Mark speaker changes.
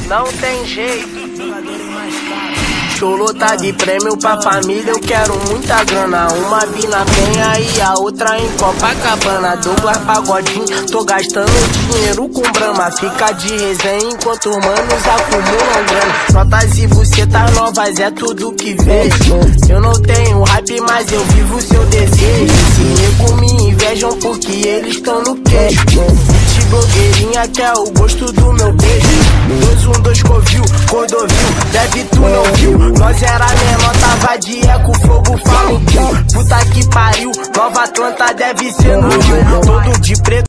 Speaker 1: não tem jeito. Cholo tá de prêmio pra família, eu quero muita grana. Uma vi na Penha e a outra em Copacabana. Douglas Pagodinho, tô gastando dinheiro com Brahma. Fica de resenha enquanto manos acumulam grana. Notas e bucetas novas é tudo que vejo. Eu não tenho hype, mas eu vivo seu desejo. Se nego me invejam porque eles tão no queixo. Bitch blogueirinha que é o gosto do meu beijo. 212 Covil, Cordovil, deve tu não viu. Nós era menor, tava de eco, fogo, falo, puta que pariu. Nova Atlanta deve ser no Rio, todo de preto.